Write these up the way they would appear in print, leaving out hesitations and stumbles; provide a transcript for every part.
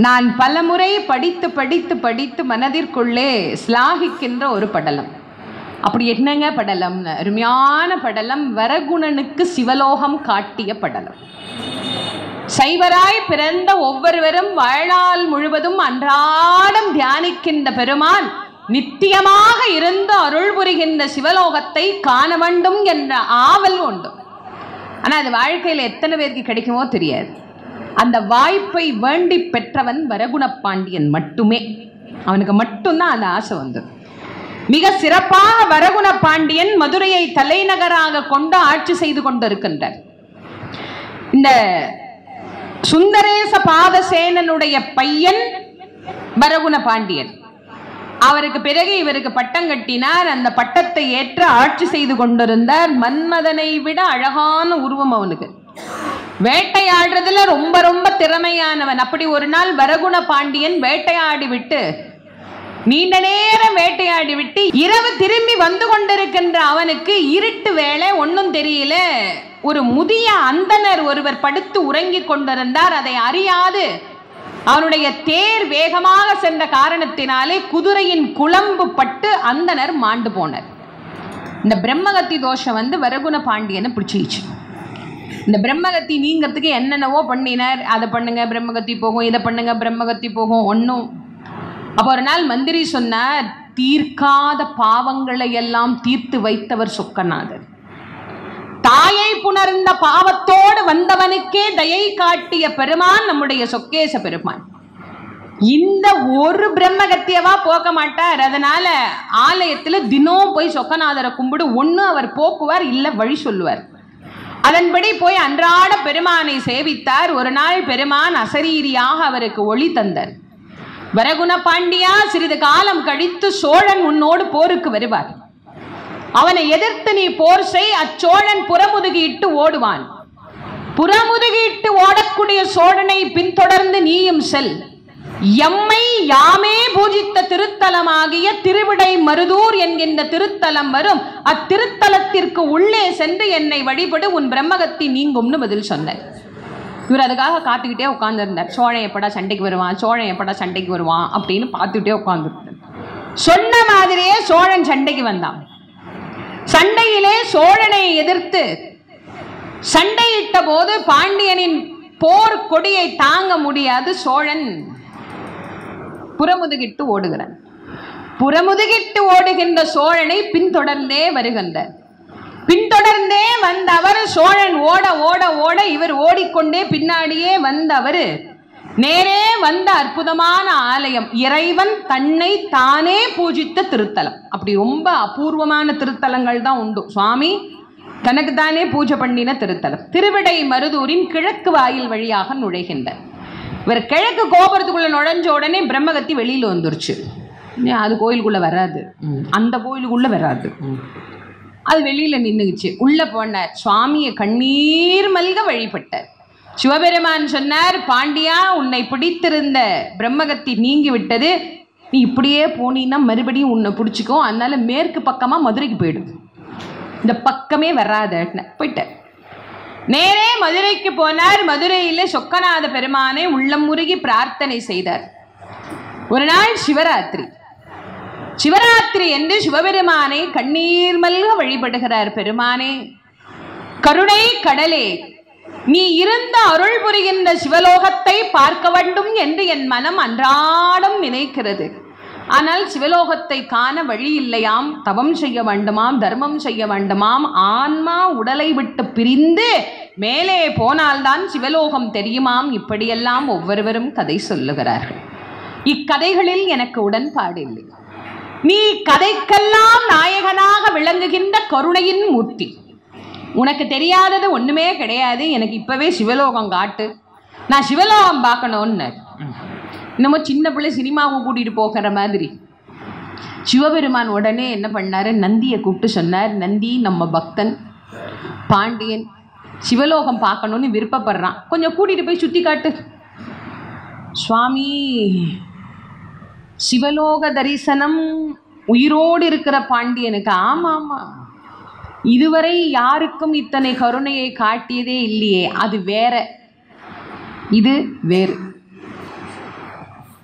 நான் பலமுறை படித்து படித்து படித்து மனதிற்குள்ளே ஸ்லாகிக்கின்ற ஒரு படலம். அப்படி என்னங்க படலம்னு? அருமையான படலம். வரகுணனுக்கு சிவலோகம் காட்டிய படலம். சைவராய் பிறந்த ஒவ்வொருவரும் வாழ்நாள் முழுவதும் அன்றாடம் தியானிக்கின்ற பெருமான் நித்தியமாக இருந்து அருள் புரிகின்ற சிவலோகத்தை காண வேண்டும் என்ற ஆவல் உண்டு. ஆனால் அது வாழ்க்கையில் எத்தனை பேருக்கு கிடைக்குமோ தெரியாது. அந்த வாய்ப்பை வேண்டி பெற்றவன் வரகுண பாண்டியன் மட்டுமே. அவனுக்கு மட்டும்தான் அந்த ஆசை வந்தது. மிக சிறப்பாக வரகுண பாண்டியன் மதுரையை தலைநகராக கொண்டு ஆட்சி செய்து கொண்டிருக்கின்றார். இந்த சுந்தரேச பாதசேனனுடைய பையன் வரகுண பாண்டியன். அவருக்கு பிறகு இவருக்கு பட்டம் கட்டினார். அந்த பட்டத்தை ஏற்று ஆட்சி செய்து கொண்டிருந்தார். மன்மதனை விட அழகான உருவம் அவனுக்கு. வேட்டையாடுறதுல ரொம்ப ரொம்ப திறமையானவன். அப்படி ஒரு நாள் வரகுண பாண்டியன் வேட்டையாடி விட்டு, நீண்ட நேரம் வேட்டையாடி விட்டு இரவு திரும்பி வந்து கொண்டிருக்கின்ற அவனுக்கு இருட்டு வேளை, ஒன்றும் தெரியல. ஒரு முதிய அந்தனர் ஒருவர் படுத்து உறங்கிக் கொண்டிருந்தார். அதை அறியாது அவனுடைய தேர் வேகமாக சென்ற காரணத்தினாலே குதிரையின் குழம்பு பட்டு அந்தனர் மாண்டு போனார். இந்த பிரம்மகத்தி தோஷம் வந்து வரகுண பாண்டியனை பிடிச்சிச்சு. இந்த பிரம்மகத்தி நீங்கிறதுக்கு என்னென்னவோ பண்ணினார். அதை பண்ணுங்க பிரம்மகத்தி போகும், இதை பண்ணுங்க பிரம்மகத்தி போகும், ஒன்றும். அப்போ ஒரு நாள் மந்திரி சொன்னார், தீர்க்காத பாவங்களை எல்லாம் தீர்த்து வைத்தவர் சொக்கநாதர். தாயை புணர்ந்த பாவத்தோடு வந்தவனுக்கே தயை காட்டிய பெருமான் நம்முடைய சொக்கேச பெருமான். இந்த ஒரு பிரம்மகத்தியவா போக்க மாட்டார். அதனால ஆலயத்துல தினம் போய் சொக்கநாதரை கும்பிடு. ஒண்ணு அவர் போக்குவார், இல்ல வழி சொல்லுவார். அதன்படி போய் அன்றாட பெருமானை சேவித்தார். ஒரு நாள் பெருமான் அசரீரியாக அவருக்கு ஒளி தந்தார். வரகுண பாண்டியா, சிறிது காலம் கழித்து சோழன் உன்னோடு போருக்கு வருவார். அவனை எதிர்த்து நீ போர் செய். அச்சோழன் புறமுதுகிட்டு ஓடுவான். புறமுதுகிட்டு ஓடக்கூடிய சோழனை பின்தொடர்ந்து நீயும் செல். எம்மை யாமே பூஜித்த திருத்தலமாகிய திருவிடை மருதூர் என்கின்ற திருத்தலம் வரும். அத்திருத்தலத்திற்கு உள்ளே சென்று என்னை வழிபடு, உன் பிரம்மகத்தி நீங்கும்னு பதில் சொன்னார். இவர் அதுக்காக காத்துக்கிட்டே உட்கார்ந்துருந்தார். சோழன் எப்படா சண்டைக்கு வருவான், சோழன் எப்படா சண்டைக்கு வருவான் அப்படின்னு பார்த்துக்கிட்டே உட்கார்ந்துருந்தார். சொன்ன மாதிரியே சோழன் சண்டைக்கு வந்தான். சண்டையிலே சோழனை எதிர்த்து சண்டையிட்ட போது பாண்டியனின் போர் கொடியை தாங்க முடியாது. சோழன் புறமுதுகிட்டு ஓடுகிறான். புறமுதுகிட்டு ஓடுகின்ற சோழனை பின்தொடர்ந்தே வருகின்றார். பின்தொடர்ந்தே வந்தவர் சோழன் ஓட ஓட ஓட இவர் ஓடிக்கொண்டே பின்னாடியே வந்தவர் நேரே வந்த அற்புதமான ஆலயம், இறைவன் தன்னை தானே பூஜித்த திருத்தலம். அப்படி ரொம்ப அபூர்வமான திருத்தலங்கள் தான் உண்டு. சுவாமி தனக்கு தானே பூஜை பண்ணின திருத்தலம் திருவிடை மருதூரின் கிழக்கு வாயில் வழியாக நுழைகின்றார். இவர் கிழக்கு கோபுரத்துக்குள்ள நுழைஞ்ச உடனே பிரம்மகத்தி வெளியில வந்துருச்சு. அது கோயிலுக்குள்ள வராது, அந்த கோயிலுக்குள்ள வராது, அது வெளியில நின்றுச்சு. உள்ள போனார். சுவாமியை கண்ணீர் மல்க வழிபட்டார். சிவபெருமான் சொன்னார், பாண்டியா, உன்னை பிடித்திருந்த பிரம்மகத்தி நீங்கி விட்டது. நீ இப்படியே போனீன்னா மறுபடியும் உன்னை பிடிச்சிக்கும். அதனால மேற்கு பக்கமா மதுரைக்கு போயிடுது, இந்த பக்கமே வராத போயிட்ட. நேரே மதுரைக்கு போனார். மதுரையில சொக்கநாத பெருமானை உள்ளம் முருகி பிரார்த்தனை செய்தார். ஒரு நாள் சிவராத்திரி. சிவராத்திரி என்று சிவபெருமானை கண்ணீர் மல்க வழிபடுகிறார். பெருமானே, கருணை கடலே, நீ இருந்த அருள் புரிகின்ற சிவலோகத்தை பார்க்க வேண்டும் என்று என் மனம் அன்றாடம் நினைக்கிறது. ஆனால் சிவலோகத்தை காண வழி இல்லையாம். தவம் செய்ய வேண்டுமாம், தர்மம் செய்ய வேண்டுமாம். ஆன்மா உடலை விட்டு பிரிந்து மேலே போனால்தான் சிவலோகம் தெரியுமாம். இப்படியெல்லாம் ஒவ்வொருவரும் கதை சொல்லுகிறார்கள். இக்கதைகளில் எனக்கு உடன்பாடு இல்லை. நீ கதைக்கெல்லாம் நாயகனாக விளங்குகின்ற கருணையின் மூர்த்தி. உனக்கு தெரியாதது ஒண்ணுமே கிடையாது. எனக்கு இப்பவே சிவலோகம் காட்டு, நான் சிவலோகம் பார்க்கணும்னு. இன்னமும் சின்ன பிள்ளை சினிமாவுக்கு கூட்டிட்டு போகிற மாதிரி. சிவபெருமான் உடனே என்ன பண்ணாரு, நந்தியை கூப்பிட்டு சொன்னார், நந்தி, நம்ம பக்தன் பாண்டியன் சிவலோகம் பார்க்கணும்னு விருப்பப்படுறான், கொஞ்சம் கூட்டிட்டு போய் சுத்தி காட்டு. சுவாமி, சிவலோக தரிசனம் உயிரோடு இருக்கிற பாண்டியனுக்கு? ஆமா ஆமா, இதுவரை யாருக்கும் இத்தனை கருணையை காட்டியதே இல்லையே. அது வேற, இது வேறு.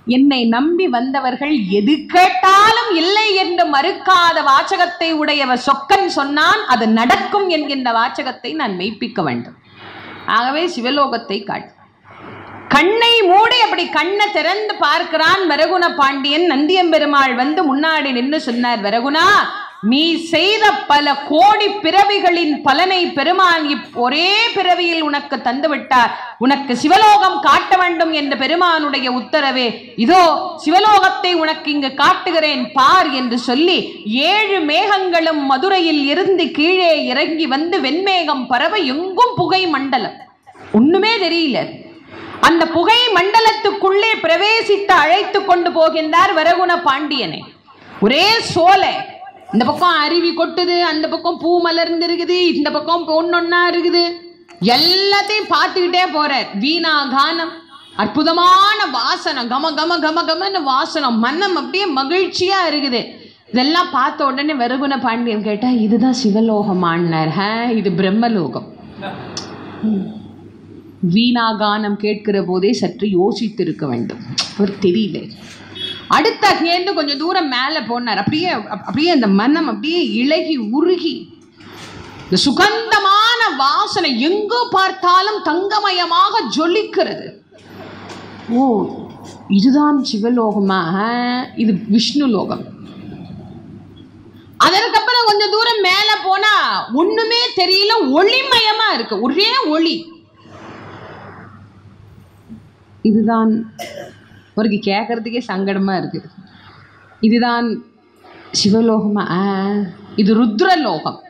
என்னை நம்பி வந்தவர்கள் எது கேட்டாலும் இல்லை என்று மறுக்காத வாசகத்தை உடையவர் சொக்கன் சொன்னான், அது நடக்கும் என்கின்ற வாசகத்தை நான் மெய்ப்பிக்க வேண்டும். ஆகவே சிவலோகத்தை காட்டு. கண்ணை மூடி அப்படி கண்ணை திறந்து பார்க்கிறான் வரகுண பாண்டியன். நந்தியம்பெருமாள் வந்து முன்னாடி நின்று சொன்னார், வரகுணா, நீ செய்த பல கோடி பிறவிகளின் பலனை பெருமான் ஒரே பிறவியில் உனக்கு தந்துவிட்டார். உனக்கு சிவலோகம் காட்ட வேண்டும் என்ற பெருமானுடைய உத்தரவே. இதோ சிவலோகத்தை உனக்கு இங்கு காட்டுகிறேன் பார் என்று சொல்லி 7 மேகங்களும் மதுரையில் இருந்து கீழே இறங்கி வந்து வெண்மேகம் பரவ எங்கும் புகை மண்டலம், ஒண்ணுமே தெரியல. அந்த புகை மண்டலத்துக்குள்ளே பிரவேசித்து அழைத்து கொண்டு போகின்றார் வரகுண பாண்டியனை. ஒரே சோலை, இந்த பக்கம் அருவி கொட்டுது, அந்த பக்கம் பூ மலர்ந்து இருக்குது, இந்த பக்கம் பொண்ணொன்னா இருக்குது, எல்லாத்தையும் பார்த்துக்கிட்டே போறார். வீணா கானம், அற்புதமான வாசனம், கம கம கம கமன்னு வாசனம், மனம் அப்படியே மகிழ்ச்சியா இருக்குது. இதெல்லாம் பார்த்த உடனே வரகுண பாண்டியன் கேட்டா, இதுதான் சிவலோகமானார். இது பிரம்மலோகம். வீணாகானம் கேட்கிற போதே சற்று யோசித்திருக்க வேண்டும். அவர் தெரியல. அடுத்த அங்கேருந்து கொஞ்சம் தூரம் மேலே போனார். அப்படியே அந்த மனம் அப்படியே இளகி உருகி, இந்த சுகந்தமான வாசனை எங்கு பார்த்தாலும் தங்கமயமாக ஜொலிக்கிறது. ஓ, இதுதான் சிவலோகமா? இது விஷ்ணு லோகம். அதற்கப்புறம் கொஞ்சம் தூரம் மேல போனா ஒண்ணுமே தெரியல, ஒளிமயமா இருக்கு, ஒரே ஒளி. இதுதான் அவருக்கு கேட்கறதுக்கே சங்கடமா இருக்கு. இதுதான் சிவலோகமா? இது ருத்ரலோகம்.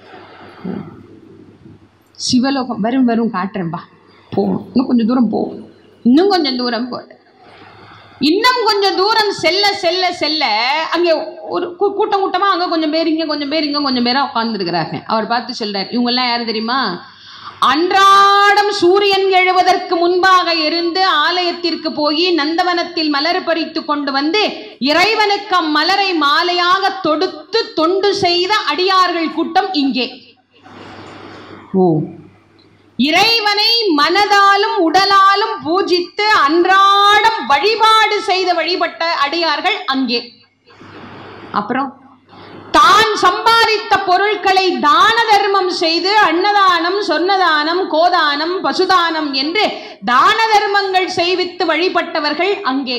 சிவலோகம் வரும் வரும் காட்டுறேன்பா, போகணும், இன்னும் கொஞ்சம் தூரம் போகும், இன்னும் கொஞ்சம் தூரம் போற, இன்னும் கொஞ்சம் தூரம் செல்ல செல்ல செல்ல அங்கே ஒரு கூட்டம் கூட்டமா அங்க கொஞ்சம் பேர், இங்க கொஞ்சம் பேர், இங்க கொஞ்சம் பேரா உட்கார்ந்து இருக்கிறாங்க. அவர் பார்த்து சொல்றாரு, இவங்க எல்லாம் யாரு தெரியுமா? அன்றாடம் சூரியன் எழுவதற்கு முன்பாக இருந்து ஆலயத்திற்கு போய் நந்தவனத்தில் மலர் பறித்து கொண்டு வந்து இறைவனுக்கு மலரை மாலையாக தொடுத்து தொண்டு செய்த அடியார்கள் கூட்டம் இங்கே. ஓ, இறைவனை மனதாலும் உடலாலும் பூஜித்து அன்றாடம் வழிபாடு செய்த வழிபட்ட அடியார்கள் அங்கே. அப்புறம் தான் சம்பாதித்த பொருட்களை தான தர்மம் செய்து அன்னதானம், சொன்னதானம், கோதானம், பசுதானம் என்று தான தர்மங்கள் செய்வித்து வழிபட்டவர்கள் அங்கே.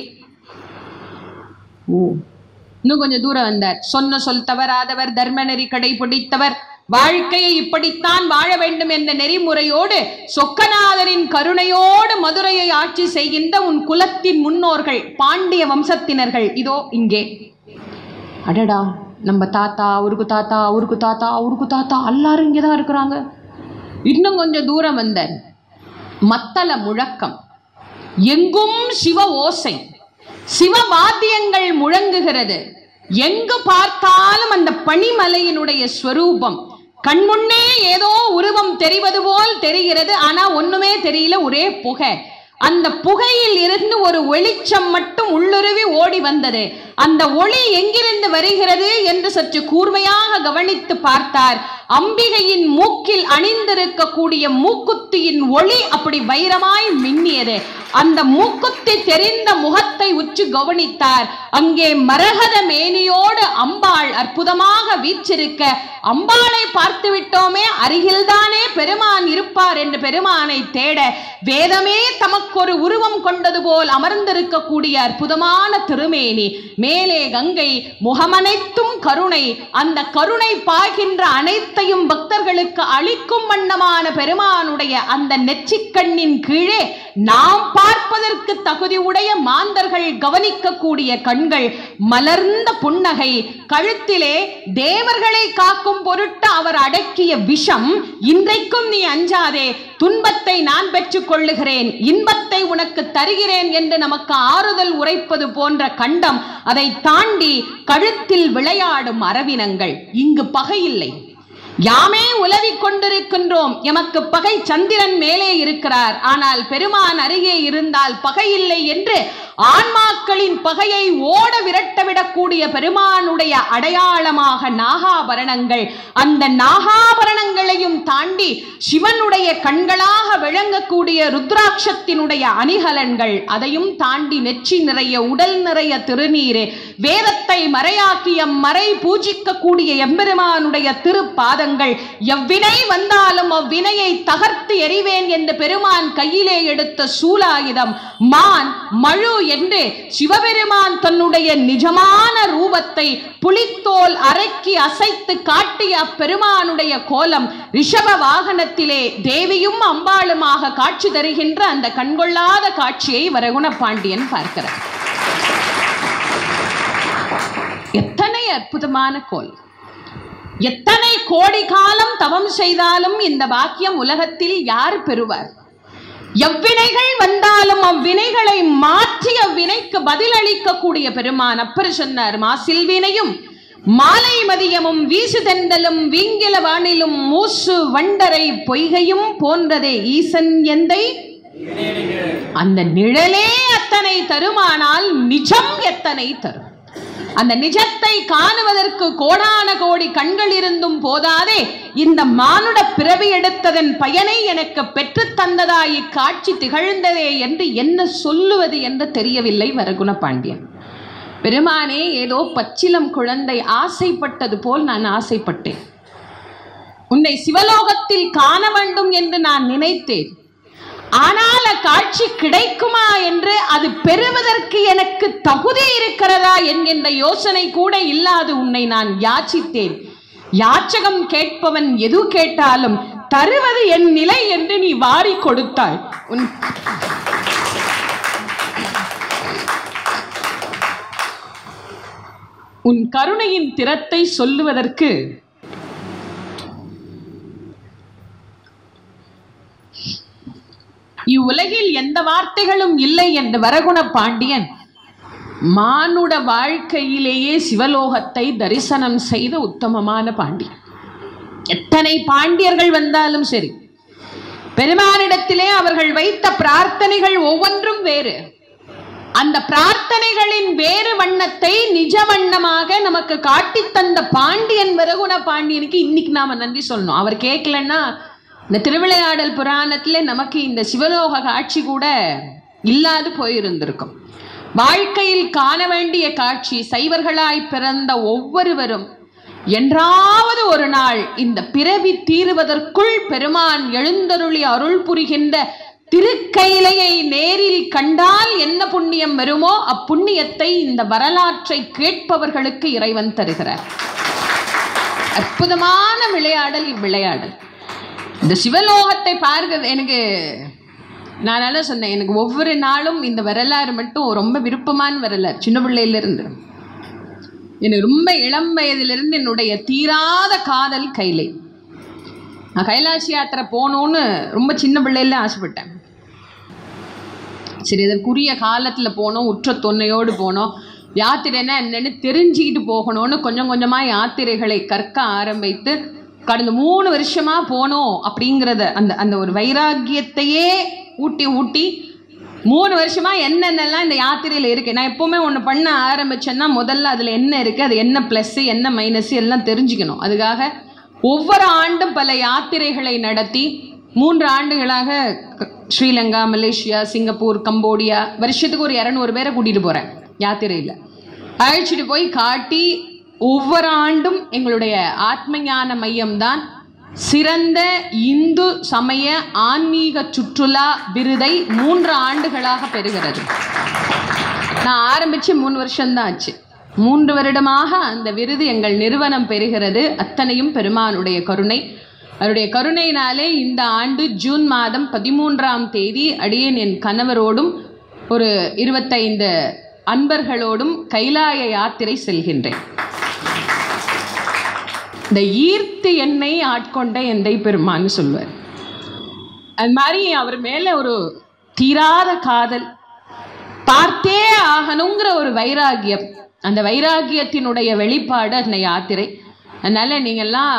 இன்னும் கொஞ்சம் தூரம் வந்தார். சொன்ன சொல் தவறாதவர், தர்ம நெறி கடைபிடித்தவர், வாழ்க்கையை இப்படித்தான் வாழ வேண்டும் என்ற நெறிமுறையோடு சொக்கநாதரின் கருணையோடு மதுரையை ஆட்சி செய்கின்ற உன் குலத்தின் முன்னோர்கள் பாண்டிய வம்சத்தினர்கள் இதோ இங்கே. அடடா, நம்ம தாத்தா, அவருக்கு தாத்தா, அவருக்கு தாத்தா, அவருக்கு தாத்தா எல்லாரும் இங்கேதான் இருக்கிறாங்க. இன்னும் கொஞ்சம் தூரம் வந்த மத்தள முழக்கம், எங்கும் சிவ ஓசை, சிவ வாத்தியங்கள் முழங்குகிறது. எங்கு பார்த்தாலும் அந்த பனிமலையினுடைய ஸ்வரூபம் கண்முன்னே ஏதோ உருவம் தெரிவது போல் தெரிகிறது. ஆனா ஒண்ணுமே தெரியல, ஒரே புகை. அந்த புகையில் இருந்து ஒரு வெளிச்சம் மட்டும் உள்ளுருவி ஓடி வந்தது. அந்த ஒளி எங்கிருந்து வருகிறது என்று சற்று கூர்மையாக கவனித்து பார்த்தார். அம்பிகையின் மூக்கில் அணிந்திருக்கக்கூடிய மூக்குத்தியின் ஒளி அப்படி வைரமாய் மின்னியது. அந்த மூக்குத்தி தெரிந்த முகத்தை உற்று கவனித்தார். அங்கே மரகத மேனியோடு அம்பாள் அற்புதமாக வீற்றிருக்க, அம்பாளை பார்த்து விட்டோமே, அருகில்தானே பெருமான் இருப்பார் என்று பெருமானை தேட, வேதமே தமக்கொரு உருவம் கொண்டது போல் அமர்ந்திருக்கக்கூடிய அற்புதமான திருமேனி, மேலே கங்கை, முகமனைத்தும் கருணை, அந்த கருணை பாய்கின்ற அனைத்தையும் பக்தர்களுக்கு அளிக்கும் வண்ணமான பெருமானுடைய அந்த நெற்றிக்கண்ணின் கீழே நாம் பார்ப்பதற்கு தகுதி உடைய மாந்தர்கள் கவனிக்கக்கூடிய கண்கள், மலர்ந்த புன்னகை, கழுத்திலே தேவர்களை காக்கும் பொருட்டு அவர் அடக்கிய விஷம், இன்றைக்கும் நீ அஞ்சாதே, துன்பத்தை நான் பெற்றுக் கொள்ளுகிறேன், இன்பத்தை உனக்கு தருகிறேன் என்று நமக்கு ஆறுதல் உரைப்பது போன்ற கண்டம், அதை தாண்டி கழுத்தில் விளையாடும் அரவினங்கள். இங்கு பகை இல்லை, யாமே உலவிக் கொண்டிருக்கின்றோம். எமக்கு பகை சந்திரன் மேலே இருக்கிறார், ஆனால் பெருமான் அருகே இருந்தால் பகை இல்லை என்று ஆன்மாக்களின் பகையை ஓட விரட்டவிடக்கூடிய பெருமானுடைய அடையாளமாக நாகாபரணங்கள், அந்த நாகாபரணங்களையும் தாண்டி சிவனுடைய கண்களாக விளங்கக்கூடிய ருத்ராட்சத்தினுடைய அணிகலன்கள், அதையும் தாண்டி நெற்றி நிறைய உடல் நிறைய திருநீரே, வேதத்தை மறையாக்கிய மறை பூஜிக்கக்கூடிய எம்பெருமானுடைய திருப்பாதங்கள், எவ்வினை வந்தாலும் அவ்வினையை தகர்த்து எறிவேன் என்று பெருமான் கையிலே எடுத்த சூலாயுதம், மான் மழு என்று சிவபெருமான் தன்னுடைய நிஜமான ரூபத்தை புலித்தோல் அரக்கி அசைத்து காட்டிய பெருமானுடைய கோலம், ரிஷப வாகனத்திலே தேவியும் அம்பாளுமாக காட்சி தருகின்ற அந்த கண்கொள்ளாத காட்சியை வரகுண பாண்டியன் பார்க்கிறார். எத்தனை அற்புதமான கோல்! எத்தனை கோடி காலம் தவம் செய்தாலும் இந்த பாக்கியம் உலகத்தில் யார் பெறுவார்? எவ்வினைகள் வந்தாலும் அவ்வினைகளை மாற்றி அவ்வினைக்கு பதிலளிக்கக்கூடிய பெருமான். அப்பர் சொன்னார், மாசில் வினையும் மாலை மதியமும் வீசு தென்றலும் வீங்கில வானிலும் மூசு வண்டரை பொய்கையும் போன்றதே ஈசன் எந்தை. அந்த நிழலே அத்தனை தருமானால் நிஜம் எத்தனை தரும்? அந்த நிஜத்தை காணுவதற்கு கோடான கோடி கண்கள் இருந்தும் போதாதே, இந்த மானுட பிறவி எடுத்ததன் பயனை எனக்கு பெற்று தந்ததாய் இக்காட்சி திகழ்ந்ததே என்று என்ன சொல்லுவது என்று தெரியவில்லை வரகுண பாண்டியன். பெருமானே, ஏதோ பச்சிலம் குழந்தை ஆசைப்பட்டது போல் நான் ஆசைப்பட்டேன். உன்னை சிவலோகத்தில் காண வேண்டும் என்று நான் நினைத்தேன். ஆனால் அக்காட்சி கிடைக்குமா என்று, அது பெறுவதற்கு எனக்கு தகுதி இருக்கிறதா என்கின்ற யோசனை கூட இல்லாது உன்னை நான் யாச்சித்தேன். யாச்சகம் கேட்பவன் எது கேட்டாலும் தருவது என் நிலை என்று நீ வாரி கொடுத்தாய். உன் கருணையின் திறத்தை சொல்லுவதற்கு இவ்வுலகில் எந்த வார்த்தைகளும் இல்லை என்று வரகுண பாண்டியன் மானுட வாழ்க்கையிலேயே சிவலோகத்தை தரிசனம் செய்த உத்தமமான பாண்டியன். எத்தனை பாண்டியர்கள் வந்தாலும் சரி, பெருமானிடத்திலே அவர்கள் வைத்த பிரார்த்தனைகள் ஒவ்வொன்றும் வேறு. அந்த பிரார்த்தனைகளின் வேறு வண்ணத்தை நிஜ வண்ணமாக நமக்கு காட்டி தந்த பாண்டியன் வரகுண பாண்டியனுக்கு இன்னைக்கு நாம நன்றி சொல்லணும். அவர் கேட்கலன்னா இந்த திருவிளையாடல் புராணத்துல நமக்கு இந்த சிவலோக காட்சி கூட இல்லாது போயிருந்திருக்கும். வாழ்க்கையில் காண வேண்டிய காட்சி, சைவர்களாய் பிறந்த ஒவ்வொருவரும் என்றாவது ஒரு நாள் இந்த பிறவி தீருவதற்குள் பெருமான் எழுந்தருளி அருள் புரிகின்ற திருக்கையிலையை நேரில் கண்டால் என்ன புண்ணியம் வருமோ அப்புண்ணியத்தை இந்த வரலாற்றை கேட்பவர்களுக்கு இறைவன் தருகிறார். அற்புதமான விளையாடல் இவ்விளையாடல். இந்த சிவலோகத்தை பார்க்கிறது எனக்கு, நான் சொன்னேன், எனக்கு ஒவ்வொரு நாளும் இந்த வரலாறு மட்டும் ரொம்ப விருப்பமான வரலாறு. சின்ன பிள்ளையிலிருந்து, எனக்கு ரொம்ப இளம் வயதிலிருந்து என்னுடைய தீராத காதல் கைலை. நான் கைலாசி யாத்திரை போகணுன்னு ரொம்ப சின்ன பிள்ளையில ஆசைப்பட்டேன். சரி, இதற்குரிய காலத்தில் போனோம், உற்ற தொன்னையோடு போனோம். யாத்திரைன்னா என்னென்னு தெரிஞ்சுக்கிட்டு போகணும்னு கொஞ்சம் கொஞ்சமாக யாத்திரைகளை கற்க ஆரம்பித்து கடந்த 3 வருஷமாக போனோம் அப்படிங்கிறத அந்த ஒரு வைராக்கியத்தையே ஊட்டி 3 வருஷமாக என்னென்னலாம் இந்த யாத்திரையில் இருக்குது. நான் எப்போவுமே ஒன்று பண்ண ஆரம்பித்தேன்னா முதல்ல அதில் என்ன இருக்குது, அது என்ன ப்ளஸ்ஸு என்ன மைனஸு எல்லாம் தெரிஞ்சுக்கணும். அதுக்காக ஒவ்வொரு ஆண்டும் பல யாத்திரைகளை நடத்தி 3 ஆண்டுகளாக ஸ்ரீலங்கா, மலேசியா, சிங்கப்பூர், கம்போடியா, வருஷத்துக்கு ஒரு 200 பேரை கூட்டிகிட்டு போகிறேன். யாத்திரையில் அழைச்சிட்டு போய் காட்டி ஒவ்வொரு ஆண்டும் எங்களுடைய ஆத்மஞான மையம்தான் சிறந்த இந்து சமய ஆன்மீக சுற்றுலா விருதை 3 ஆண்டுகளாக பெறுகிறது. நான் ஆரம்பித்து 3 வருஷம்தான் ஆச்சு. 3 வருடமாக அந்த விருது எங்கள் நிறுவனம் பெறுகிறது. அத்தனையும் பெருமானுடைய கருணை. அவருடைய கருணையினாலே இந்த ஆண்டு ஜூன் மாதம் 13ஆம் தேதி அடியேன் என் கணவரோடும் ஒரு 25 அன்பர்களோடும் கைலாய யாத்திரை செல்கின்றேன். இந்த ஈர்த்து என்னை ஆட்கொண்ட எந்தை பெருமான்னு சொல்வார். அது மாதிரி அவர் மேலே ஒரு தீராத காதல், பார்த்தே ஆகணுங்கிற ஒரு வைராகியம், அந்த வைராகியத்தினுடைய வெளிப்பாடு அந்த யாத்திரை. அதனால் நீங்கள்லாம்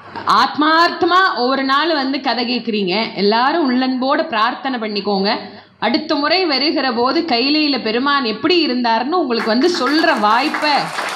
ஆத்மார்த்தமாக ஒவ்வொரு நாள் வந்து கதை கேட்குறீங்க. எல்லாரும் உள்ளன்போடு பிரார்த்தனை பண்ணிக்கோங்க. அடுத்த முறை வருகிற போது கைலையில பெருமான் எப்படி இருந்தாருன்னு உங்களுக்கு வந்து சொல்ற வாய்ப்பை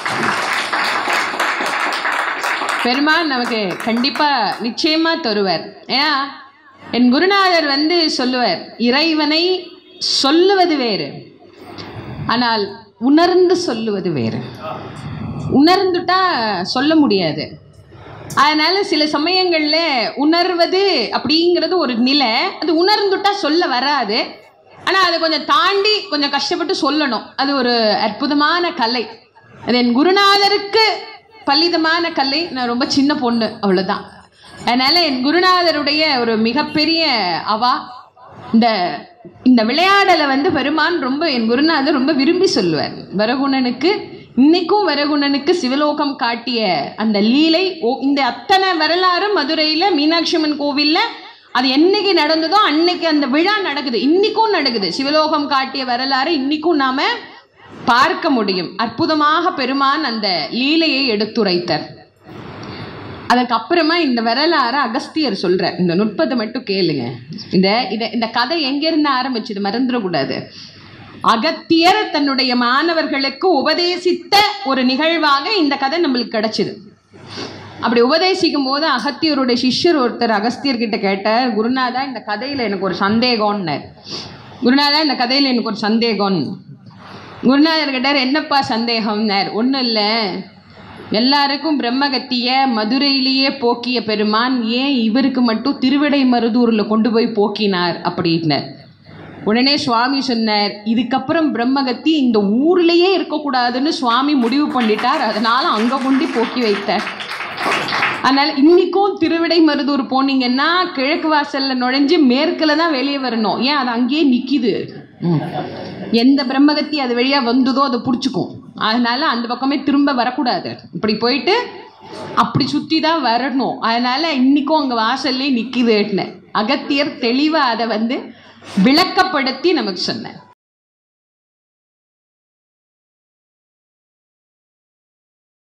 பெருமான் நமக்கு கண்டிப்பா நிச்சயமா தருவார். ஏன்னா என் குருநாதர் வந்து சொல்லுவார், இறைவனை சொல்லுவது வேறு, ஆனால் உணர்ந்து சொல்லுவது வேறு. உணர்ந்துட்டா சொல்ல முடியாது. அதனால சில சமயங்கள்ல உணர்வது அப்படிங்கிறது ஒரு நிலை, அது உணர்ந்துட்டா சொல்ல வராது. ஆனால் அதை கொஞ்சம் தாண்டி கொஞ்சம் கஷ்டப்பட்டு சொல்லணும். அது ஒரு அற்புதமான கலை. அது என் குருநாதருக்கு பலிதமான கலை. நான் ரொம்ப சின்ன பொண்ணு, அவ்வளோதான். அதனால என் குருநாதருடைய ஒரு மிகப்பெரிய அவா இந்த விளையாடலை வந்து பெருமான் ரொம்ப, என் குருநாதர் ரொம்ப விரும்பி சொல்லுவார். வரகுணனுக்கு இன்னைக்கும் வரகுணனுக்கு சிவலோகம் காட்டிய அந்த லீலை, இந்த அத்தனை வரலாறு மதுரையில் மீனாட்சி அம்மன் கோவிலில் அது என்னைக்கு நடந்ததோ அன்னைக்கு அந்த விழா நடக்குது, இன்னைக்கும் நடக்குது. சிவலோகம் காட்டிய வரலாறு இன்னைக்கும் நாம பார்க்க முடியும். அற்புதமாக பெருமான் அந்த லீலையை எடுத்துரைத்தார். அதுக்கப்புறமா இந்த வரலாறு அகஸ்தியர் சொல்ற இந்த நுட்பத்தை மட்டும் கேளுங்க. இந்த கதை எங்கிருந்து ஆரம்பிச்சது மறந்துடக்கூடாது. அகத்தியர் தன்னுடைய மாணவர்களுக்கு உபதேசித்த ஒரு நிகழ்வாக இந்த கதை நம்மளுக்கு கிடைச்சிது. அப்படி உபதேசிக்கும் போது அகத்தியருடைய சிஷ்யர் ஒருத்தர் அகஸ்தியர்கிட்ட கேட்டார், குருநாதா இந்த கதையில் எனக்கு ஒரு சந்தேகம்னார். குருநாதா இந்த கதையில் எனக்கு ஒரு சந்தேகம். குருநாதர் கேட்டார், என்னப்பா சந்தேகம்னார். ஒன்றும் இல்லை, எல்லாருக்கும் பிரம்மகத்திய மதுரையிலேயே போக்கிய பெருமான் ஏன் இவருக்கு மட்டும் திருவிடை மருதூரில் கொண்டு போய் போக்கினார் அப்படின்னார். உடனே சுவாமி சொன்னார், இதுக்கப்புறம் பிரம்மகத்தி இந்த ஊர்லேயே இருக்கக்கூடாதுன்னு சுவாமி முடிவு பண்ணிட்டார், அதனால் அங்கே கொண்டு போக்கி வைத்தார். அதனால் இன்றைக்கும் திருவிடை மருதூர் போனீங்கன்னா கிழக்கு வாசலில் நுழைஞ்சு மேற்கில் தான் வெளியே வரணும். ஏன் அது அங்கேயே நிற்கிது. எந்த பிரம்மகத்தி அது வழியாக வந்ததோ அதை பிடிச்சிக்கும். அதனால் அந்த பக்கமே திரும்ப வரக்கூடாது, இப்படி போயிட்டு அப்படி சுற்றி தான் வரணும். அதனால் இன்றைக்கும் அங்கே வாசல்லே நிற்கிதுன்னு அகத்தியர் தெளிவாக அதை வந்து விளக்கப்படுத்தி நமக்கு சொன்னார்.